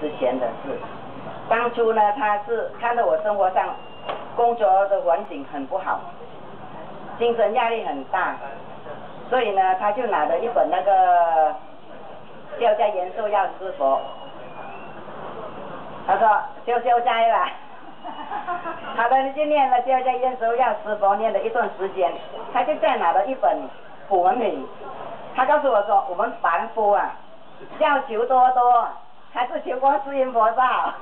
之前的事。当初呢，他是看到我生活上工作的环境很不好，精神压力很大，所以呢，他就拿了一本那个《消灾延寿药师佛》，他说消灾啦。好的，就念了《消灾延寿药师佛》，念了一段时间，他就再拿了一本普文品，他告诉我说，我们凡夫啊，要求多多，还是求观世音菩萨。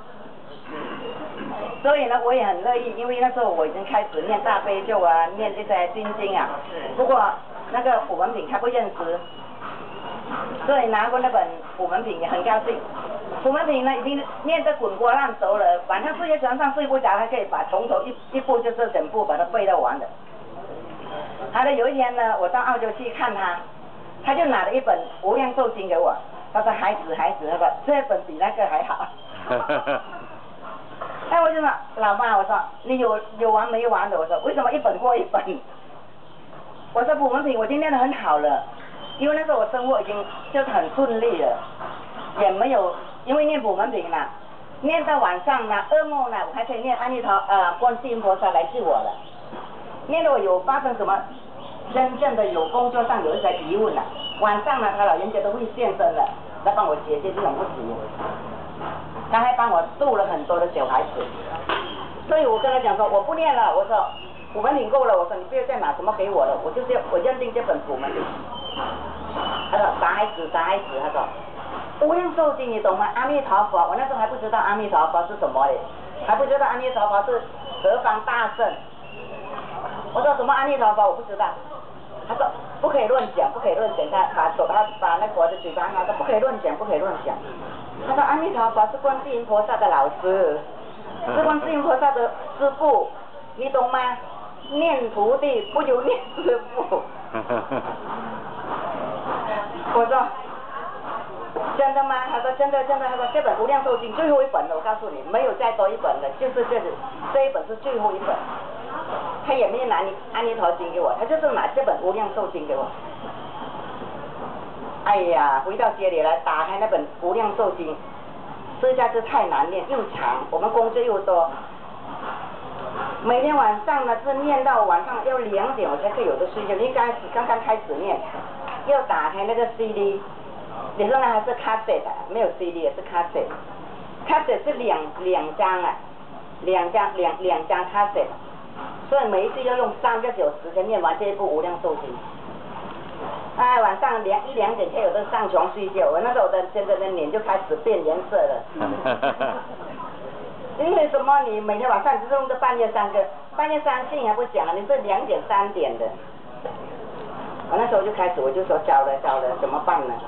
所以呢，我也很乐意，因为那时候我已经开始念大悲咒啊，念这些心经啊。不过那个普文品他不认识，所以拿过那本普文品也很高兴。普文品呢已经念得滚瓜烂熟了，晚上睡在床上睡不着，还可以把从头一部就是整部把它背得完的。好的，有一天呢，我到澳洲去看他，他就拿了一本《无量寿经》给我，他说孩子，那个这本比那个还好。哎，我就说老妈，我说你有完没完的？我说为什么一本过一本？我说普文品我已经念得很好了，因为那时候我生活已经就是很顺利了，也没有因为念普文品嘛，念到晚上呢噩梦呢，我还可以念阿弥陀观世音菩萨来救我了。念得我有发生什么真正的有工作上有一些疑问了，晚上呢他老人家都会现身的来帮我解决这种问题。他还帮我度了很多的小孩子，所以我跟他讲说我不念了，我说普文品够了，我说你不要再拿什么给我了，我认定这本普文品。他说傻孩子，他说无量寿经你懂吗？阿弥陀佛，我那时候还不知道阿弥陀佛是什么嘞，还不知道阿弥陀佛是何方大圣。我说什么阿弥陀佛我不知道，他说不可以乱讲，他把那我的嘴巴他说不可以乱讲。他说阿弥陀佛是观世音菩萨的老师，是观世音菩萨的师父，你懂吗？念徒弟不如念师父。我说真的吗？他说真的。他说这本《无量寿经》最后一本了，我告诉你，没有再多一本了，就是这一本是最后一本。他也没有拿阿弥陀经给我，他就是拿这本《无量寿经》给我。哎呀，回到家里来，打开那本《无量寿经》，实在是太难念，又长，我们工作又多，每天晚上呢是念到晚上要2点我才可以有的睡觉。你刚刚开始念，要打开那个 CD， 你说呢还是 cassette 没有 CD 也是 cassette 是两张啊，两张 cassette， 所以每一次要用3个小时才念完这一部《无量寿经》。哎，晚上1、2点才有的上床睡觉，我那时候现在的脸就开始变颜色了。因为什么？你每天晚上只是弄到半夜3点还不讲了，你是2点3点的。我那时候就开始我就说糟了，怎么办呢？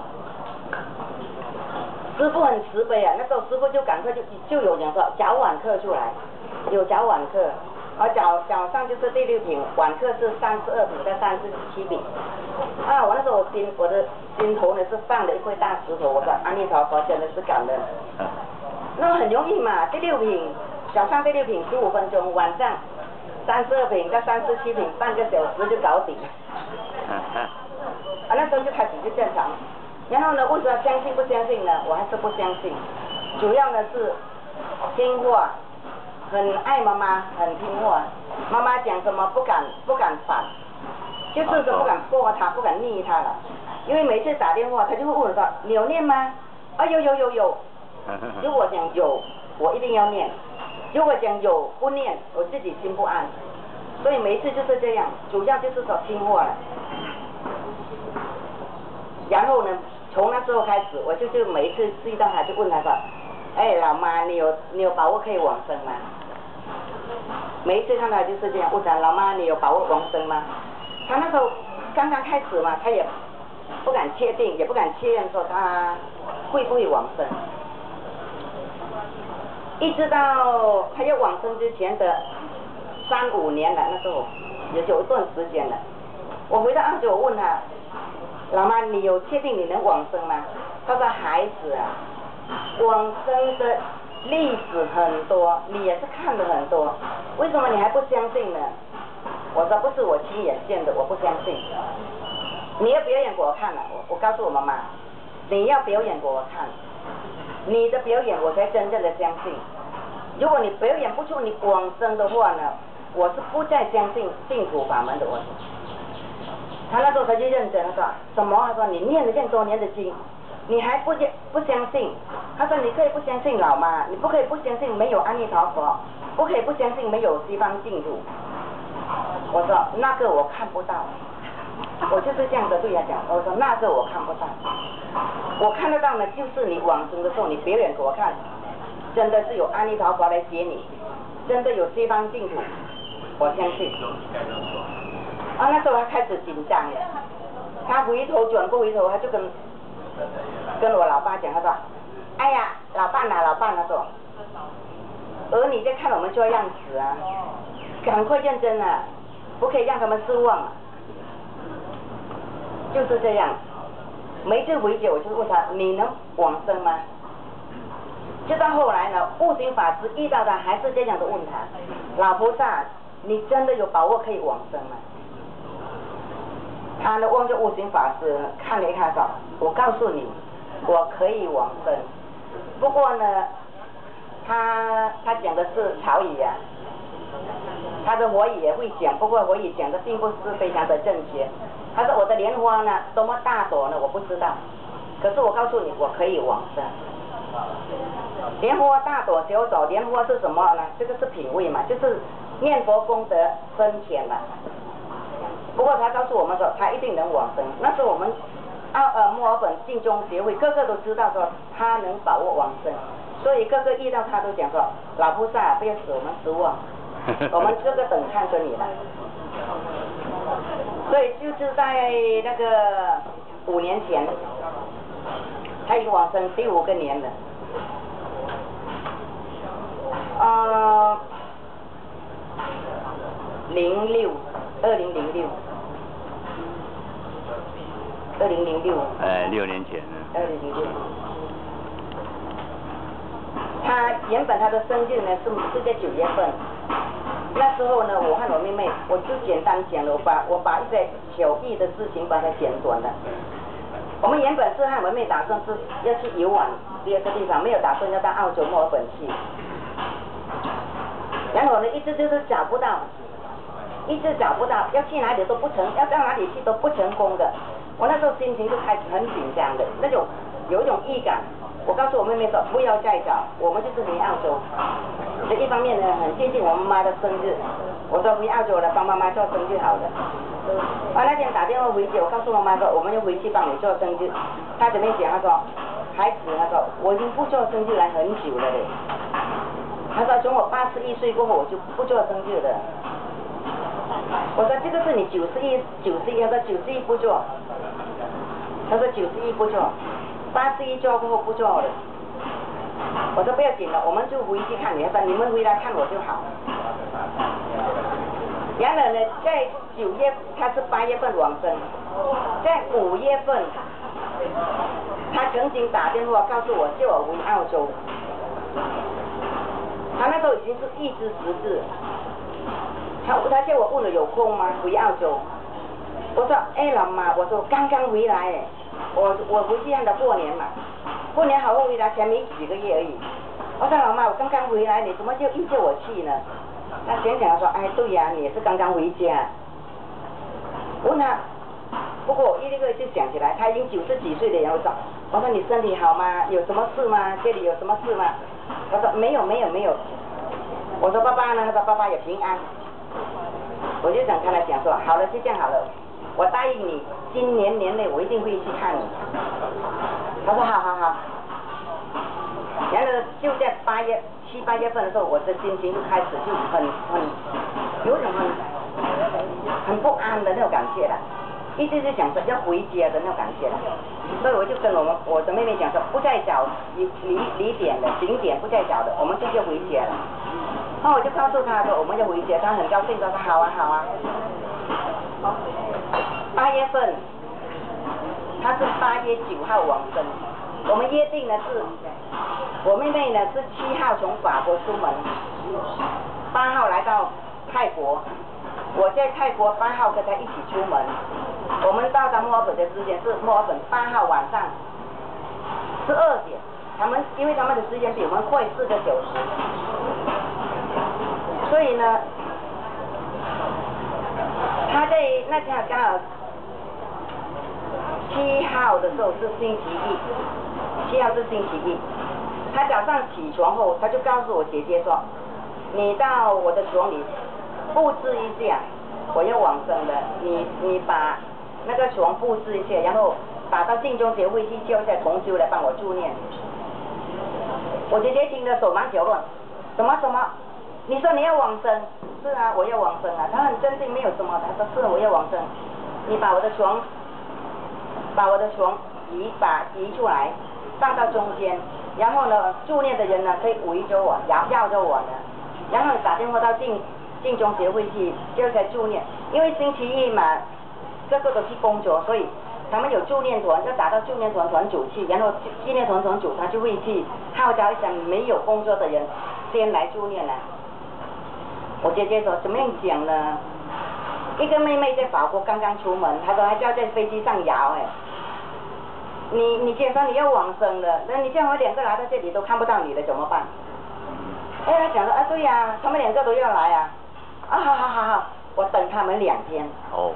师父很慈悲啊，那时候师父就赶快就有讲说早晚课出来，有早晚课。早上就是第6品，晚课是32品到37品。啊，我那时候我的心头呢是放了一块大石头，我说阿弥陀佛真的是感恩。那很容易嘛，第6品，早上第6品15分钟，晚上32品到37品半个小时就搞定。那时候就开始就正常。然后呢，为什么相信不相信呢？我还是不相信，主要呢是听话。很爱妈妈，很听话，妈妈讲什么不敢反，就是说不敢过她，不敢逆她了。因为每次打电话，她就会问我说：“你有念吗？”啊，有。如果讲有，我一定要念；如果讲有不念，我自己心不安。所以每一次就是这样，主要就是说听话了。然后呢，从那时候开始，我就每一次遇到她就问她说：“哎，老妈，你有把握可以往生吗？”每一次看到就是这样，我讲老妈，你有把握往生吗？他那时候刚刚开始嘛，他也不敢确定，也不敢确认说他会不会往生。一直到他要往生之前的3、5年了，那时候也有一段时间了。我回到澳洲，我问他，老妈，你有确定你能往生吗？他说孩子啊，往生的历史很多，你也是看了很多，为什么你还不相信呢？我说不是我亲眼见的，我不相信。你要表演给我看了，我告诉我妈妈，你要表演给我看。 你的表演我才真正的相信。如果你表演不出你往生的话呢，我是不再相信净土法门的。我说，他那时候才去认真，他说什么？他说你念了这么多年的经，你还不相信？他说你可以不相信老妈，你不可以不相信没有阿弥陀佛，不可以不相信没有西方净土。我说那个我看不到。我就是这样的对他讲，我说那个我看不到，我看得到呢，就是你往生的时候你表演给我看，真的是有阿弥陀佛来接你，真的有西方净土，我相信。啊，那时候他开始紧张了，他回头转过回头，他就跟我老爸讲，他说，哎呀，老伴啊，老伴，他说，儿女在看我们这样子啊，赶快认真啊，不可以让他们失望啊。就是这样，没这回解，我就问他，你能往生吗？就到后来呢，悟行法师遇到他，还是这样的问他，老菩萨，你真的有把握可以往生吗？他呢望着悟行法师看了一看说，我告诉你，我可以往生，不过呢，他讲的是草语啊。他的国语也会讲，不过国语讲的并不是非常的正确。他说我的莲花呢，多么大朵呢？我不知道。可是我告诉你，我可以往生。莲花大朵小朵，莲花是什么呢？这个是品位嘛，就是念佛功德深浅了。不过他告诉我们说，他一定能往生。那时候我们墨尔本净宗协会个个都知道说他能把握往生，所以个个遇到他都讲说，老菩萨不要使我们失望。我们这个等看着你了，所以就是在那个5年前，他已经往生第5个年了。2006，2006。 6年前呢。 2006。他原本他的生日呢是在9月份。那时候呢，我和我妹妹，我就简单讲了，我把一些小意的事情把它简短了。我们原本是和我妹妹打算是要去游玩第2个地方，没有打算要到澳洲墨尔本去。然后呢，一直就是找不到，要去哪里都不成，要到哪里去都不成功的。我那时候心情就开始很紧张的，有一种预感。我告诉我妹妹说，不要再找，我们就是回澳洲。这一方面呢，很接近我妈妈的生日，我说回澳洲了，帮妈妈做生日好了。那天打电话回去，我告诉妈妈说，我们要回去帮你做生日。她怎么讲？她说，孩子，她说我已经不做生日来很久了嘞。她说从我81岁过后，我就不做生日了。我说这个是你91，她说91不做。她说91不做。81做过后不做了，我说不要紧了，我们就回去看你，说你们回来看我就好。然后呢，在9月，他是8月份往生，在5月份，他曾经打电话告诉我，叫我回澳洲。他那时候已经是预知时至，他叫我问了有空吗？回澳洲。我说，哎老妈，我说刚刚回来哎。我回去和他过年嘛，过年好后回来才没几个月而已。我说老妈，我刚刚回来，你怎么就硬叫我去呢？他想想说，哎对呀，你也是刚刚回家。我问他，不过我一个就想起来，他已经90几岁的人，我说你身体好吗？有什么事吗？这里有什么事吗？他说没有。我说爸爸呢？他说爸爸也平安。我就想跟他讲说，好了，就这样好了。我答应你，今年年内我一定会去看你。他说好。然后就在7、8月份的时候，我的心情就开始就有种很不安的那种感觉了，一直就想着要回家的那种感觉了。所以我就跟我的妹妹讲说，不再找离点了，景点不再找了，我们就回家了。然后我就告诉他说我们要回家，他很高兴，说好啊。8月份，他是8月9号往生。我们约定的是，我妹妹呢是7号从法国出门，8号来到泰国，我在泰国8号跟她一起出门。我们到达墨尔本的时间是墨尔本8号晚上12点， 因为他们的时间比我们快4个小时，所以呢，他在那天刚好7号的时候是星期一，7号是星期一，他早上起床后，他就告诉我姐姐说，你到我的床里布置一下，我要往生了，你把那个床布置一下，然后打到净宗协会去叫一下同修来帮我助念。我姐姐听得手忙脚乱，什么？你说你要往生？是啊，我要往生啊。她很镇定，没有什么。她说是，我要往生。你把我的床移出来，放到中间，然后呢，助念的人呢可以围着我，绕着我呢，然后打电话到净宗协会去叫一下助念，因为星期一嘛，个个都去工作，所以他们有助念团，要打到助念团团主去，然后纪念团团主他就会去号召一下没有工作的人先来助念了。我姐姐说怎么样讲呢？一个妹妹在法国刚刚出门，她说还叫在飞机上摇哎。你姐说你要往生了，那你叫我2个来到这里都看不到你了怎么办？哎，她讲说啊对呀，他们2个都要来啊。啊好，我等他们2天。 哦。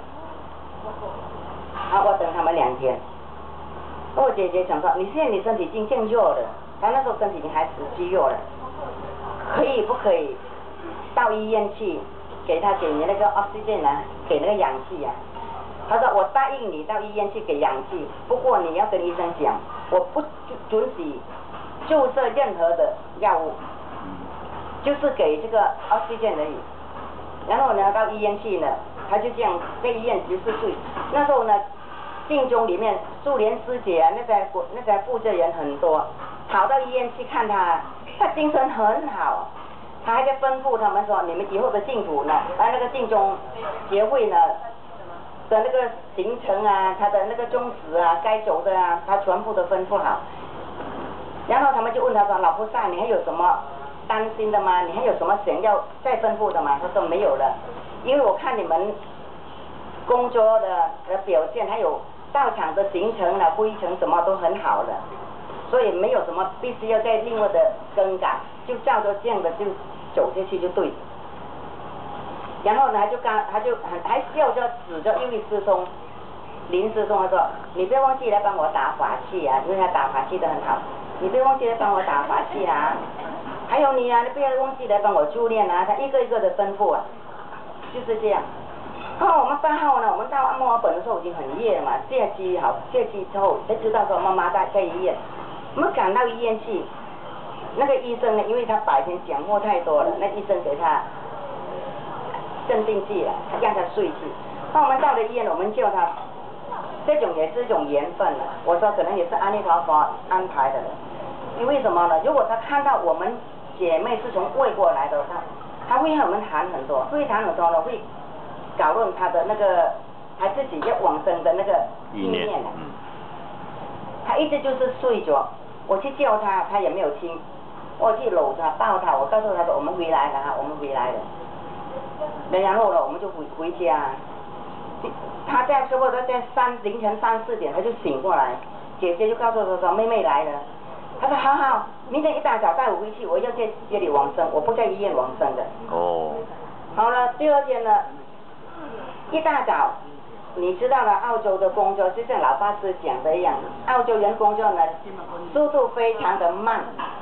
我等他们2天。我姐姐想说，你现在你身体已经变弱了，她那时候身体已经还虚弱了，可以不可以到医院去给你那个 oxygen 啊，给那个氧气啊？她说我答应你到医院去给氧气，不过你要跟医生讲，我不准许注射任何的药物，就是给这个 oxygen 而已。然后呢，到医院去呢，他就这样在医院14岁。那时候呢，净宗里面素莲师姐啊，那个负责人很多，跑到医院去看他，他精神很好，他还在吩咐他们说，你们以后的净土呢，那个净宗协会呢的那个行程啊，他的那个宗旨啊，该走的啊，他全部都吩咐好。然后他们就问他说，老菩萨，你还有什么担心的吗？你还有什么想要再吩咐的吗？他说没有了，因为我看你们工作的表现，还有到场的行程啊、规程什么都很好的，所以没有什么必须要再另外的更改，就照着这样的就走下去就对。然后呢，他就还笑着指着一位师兄，林师兄，他说：“你不要忘记来帮我打法器啊，因为他打法器的很好，你不要忘记来帮我打法器啊。还有你啊，你不要忘记来帮我助念啊。”他一个一个的吩咐啊，就是这样。我们8号呢，我们到墨尔本的时候已经很夜了嘛，下机之后才知道说妈妈在医院，我们赶到医院去，那个医生呢，因为他白天讲话太多了，那医生给他镇定剂了，他让他睡去。我们到了医院，我们叫他，这种也是一种缘分了。我说可能也是阿弥陀佛安排的了，因为什么呢？如果他看到我们姐妹是从外国来的，他会和我们谈很多，会呢，会搞论他的那个他自己要往生的那个意念了。他一直就是睡着，我去叫他，他也没有听。我去搂他抱他，我告诉他说我们回来了哈，我们回来了。然后呢，我们就回家。他在差不多在凌晨3、4点他就醒过来，姐姐就告诉他说妹妹来了。他说好，明天一大早带我回去，我要在这里往生，我不在医院往生的。 哦。 好了，第2天呢，一大早，你知道了，澳洲的工作就像老法师讲的一样，澳洲人工作呢速度非常的慢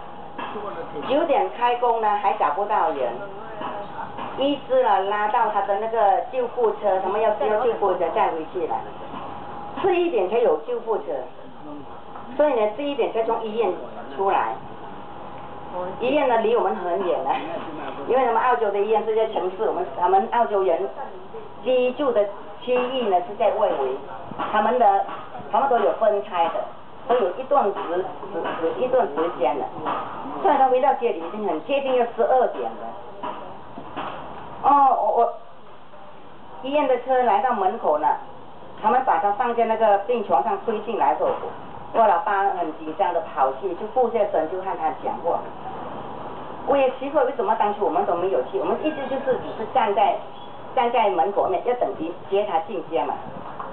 ，9点开工呢还找不到人，医师呢拉到他的那个救护车，他们要叫救护车再回去了，11点才有救护车，所以呢11点才从医院出来。医院呢离我们很远了，因为他们澳洲的医院是在城市，他们澳洲人居住的区域呢是在外围，他们都有分开的，都有一段时间了。所以他回到家里已经很接近要12点了。我医院的车来到门口了，他们把他放在那个病床上推进来的时候，我老爸很紧张的跑去，就俯下身就和他讲话。我也奇怪为什么当初我们都没有去，我们一直就是只是站在门口面，要等接他进家嘛，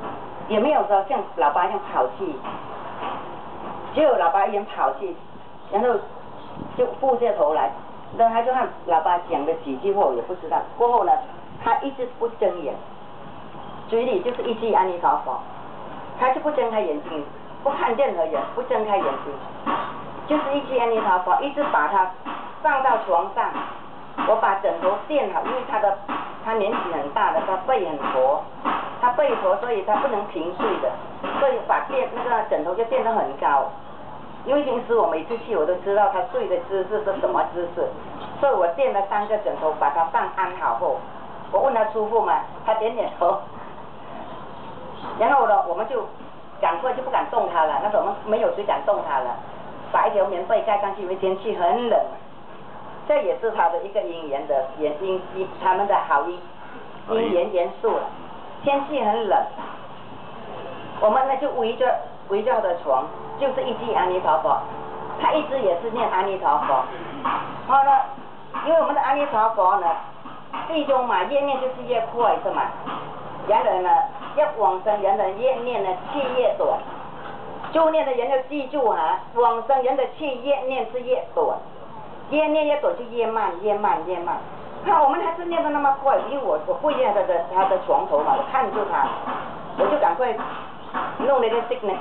也没有说像老爸一样跑去，只有老爸一样跑去然后就俯下头来，然后他就和老爸讲了几句话，我也不知道。过后呢，他一直不睁眼，嘴里就是一句阿弥陀佛，他就不睁开眼睛，不看任何人，不睁开眼睛，就是一句阿弥陀佛，一直把他放到床上。我把枕头垫好，因为他年纪很大了，他背很驼，他背驼，所以他不能平睡的，所以把那个枕头就垫得很高。因为平时我每次去我都知道他睡的姿势是什么姿势，所以我垫了3个枕头把他放安好后，我问他舒服吗？他点点头。然后呢，我们就赶快就不敢动他了，那时候我们没有谁敢动他了，把一条棉被盖上去，因为天气很冷。这也是他的一个因缘的他们的好因缘元素了。天气很冷，我们呢就围着他的床，就是一句阿弥陀佛，他一直也是念阿弥陀佛。然后呢，因为我们的阿弥陀佛呢，弟兄嘛越念就是越快是嘛，然后呢要往生人的越念呢气越短，就念的人要记住啊，往生人的气越念是越短。越念越短就越慢，越慢越慢。看我们还是念得那么快，因为我跪在他的床头嘛，我看住他，我就赶快弄那个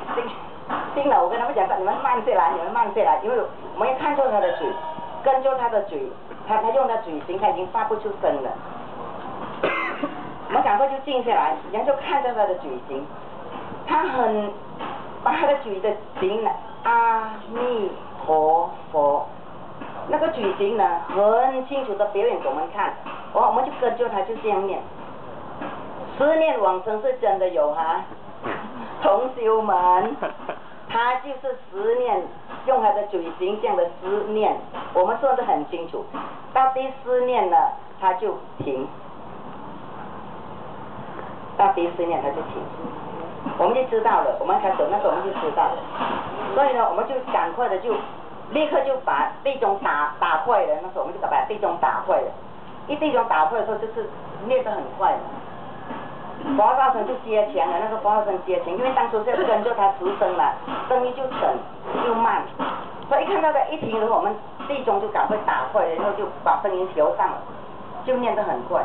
signal，我跟他们讲，你们慢下来，你们慢下来，因为我们要看住他的嘴，跟住他的嘴，他用他嘴型，他已经发不出声了。我们赶快就静下来，然后就看着他的嘴型，他把他的嘴的型呢，阿弥陀佛。那个嘴型呢，很清楚的表演给我们看，我们就跟着他就这样念。10念往生是真的有哈，同修们，他就是10念，用他的嘴型这样的10念，我们说得很清楚。到第4念呢，他就停，到第4念他就停，我们就知道了，我们开始那时候我们就知道了，所以呢，我们就赶快的就。立刻就把地中打坏了，那时候我们就把地中打坏了。一地中打坏的时候，就是念得很快了。佛道声就接强了，那个佛道声接强，因为当初是跟着他直声嘛，声音就沉又慢，所以一看到他一停的时候，我们地中就赶快打坏了，然后就把声音调上了，就念得很快，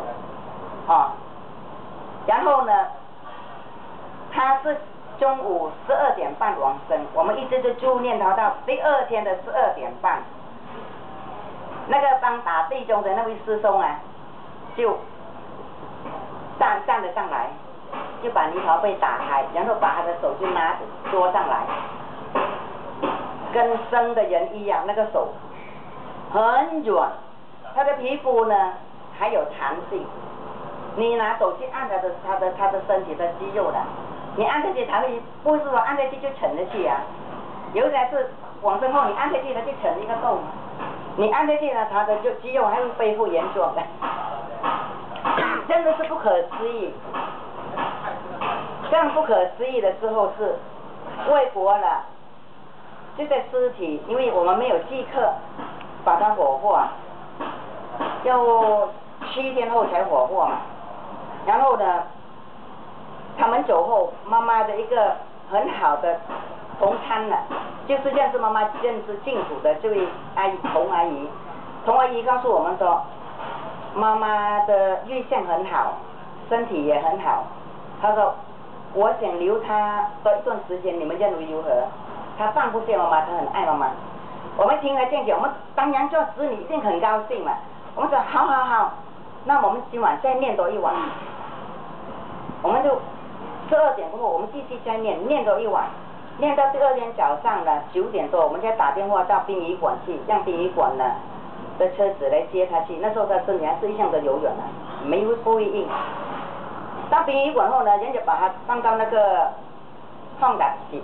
然后呢，他是。中午12点半往生，我们一直就助念他到第2天的12点半。那个帮打地中的那位师兄啊，就站了上来，就把泥陶被打开，然后把他的手就捉上来，跟生的人一样，那个手很软，他的皮肤呢还有弹性，你拿手去按他的身体的肌肉的。你按下去，它会不是说按下去就沉下去啊。有的是往生后，你按下去它就沉一个洞，你按下去呢，它的肌肉还会恢复原状的，真的是不可思议。这样不可思议的时候是外国了，这个尸体，因为我们没有即刻把它火化，要7天后才火化嘛。然后呢？他们走后，妈妈的一个很好的同参了，就是认识妈妈、认识净土的这位童阿姨。童阿姨告诉我们说，妈妈的运相很好，身体也很好。她说，我想留她多一段时间，你们认为如何？她放不下妈妈，她很爱妈妈。我们听了这样讲，我们当然做子女一定很高兴嘛。我们说好，那我们今晚再念多一晚，我们就。12点过后，我们继续再念多一晚，念到第2天早上呢9点多，我们再打电话到殡仪馆去，让殡仪馆呢的车子来接他去。那时候他身体还是一向的柔软啊，不会硬。到殡仪馆后呢，人家把他放到那个放胆去，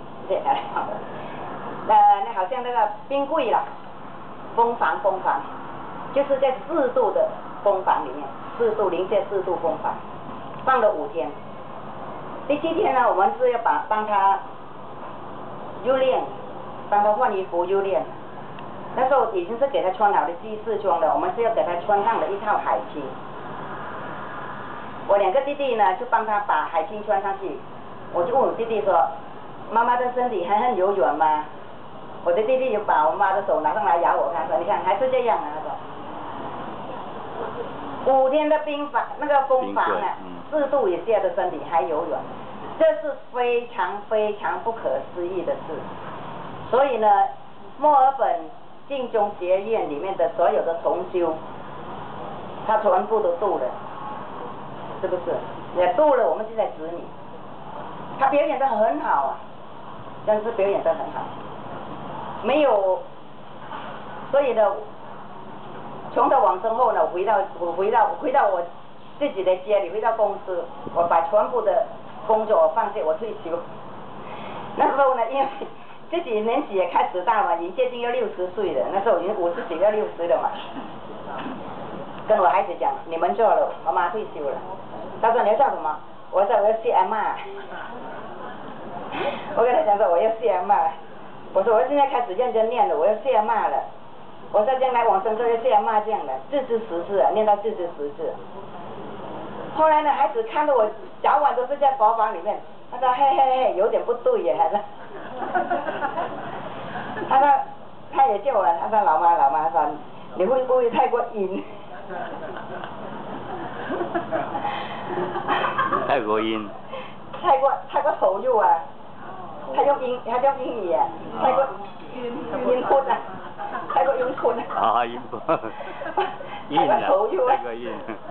那好像那个冰柜啦，风房，就是在4度的风房里面，4度临界4度风房，放了5天。第7天呢，我们是要帮他入殓，帮他换衣服入殓。那时候已经是给他穿好的祭祀装了，我们是要给他穿上的一套海青。我2个弟弟呢，就帮他把海青穿上去。我就问我弟弟说：“妈妈的身体还很柔软吗？” 我的弟弟就把我妈的手拿上来咬我，他说你看还是这样啊，他说5天的冰房那个风房啊，4度以下的身体还游泳，这是非常非常不可思议的事。所以呢，墨尔本净宗学院里面的所有的重修，他全部都度了，是不是？也度了我们这些子女，他表演得很好啊，真是表演得很好，没有，所以呢，从他往生后呢，回到我自己的家里，回到公司，我把全部的工作放下，我退休。那时候呢，因为自己年纪也开始大嘛，已经接近要60岁了，那时候已经50几要60了嘛。跟我孩子讲，你们做了，妈妈退休了。他说你要做什么？我说我要谢阿嬷。我跟他讲说我要谢阿嬷。我说我现在开始认真念了，我要谢阿嬷了。我说将来往生说要谢阿嬷这样的，字字实字啊，念到字字实字。后来呢，孩子看到我早晚都是在佛房里面，他说嘿嘿嘿，有点不对耶，还是。他说他也叫我，他说老妈说你会不会太过阴？ 泰国音。 太过投入啊！他用英语啊，太过阴吞啊，太过阴吞啊。 啊，阴吞。 太过投入啊。 太过阴。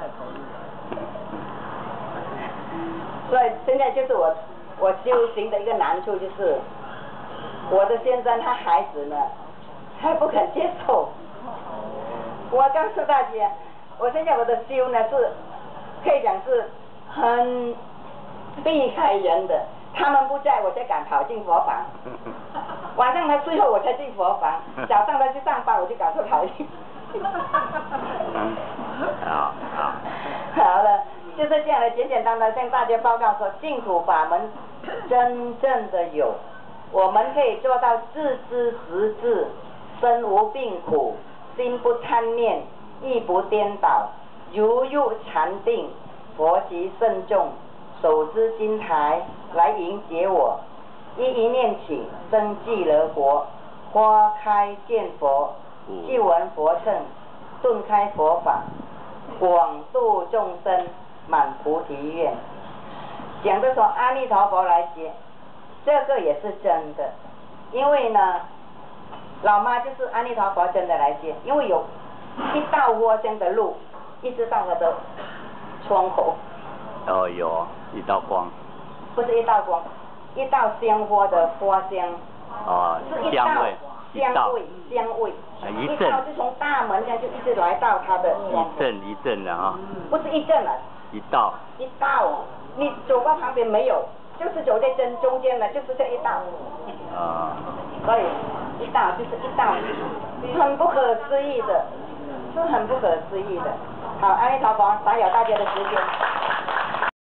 所以现在就是我修行的一个难处，就是我的先生他孩子呢，还不肯接受。我告诉大家，我现在我的修呢是可以讲是很避开人的，他们不在我才敢跑进佛房，晚上他睡后我才进佛房，早上他去上班我就赶快跑进。好了，就是这样的简简单单向大家报告说，净土法门真正的有，我们可以做到自知实质，身无病苦，心不贪念，意不颠倒，如入禅定，佛即圣众，手持金台来迎接我，一念起生极乐国，花开见佛，即闻佛乘，顿开佛法，广度众生，满菩提愿。讲的从阿弥陀佛来接，这个也是真的，因为呢，老妈就是阿弥陀佛真的来接，因为有一道花香的路，一直到我的窗口。 哦，有一道光。 不是一道光，一道香花的花香。 哦， 是一道香味。一道就从大门这样就一直来到他的窗口。 一阵的啊。 不是一阵了。 一道。 一道，你走到旁边没有，就是走在中间了，就是这一道。 啊。 所以一道就是一道，很不可思议的，是很不可思议的。好，阿弥陀佛，打扰大家的时间。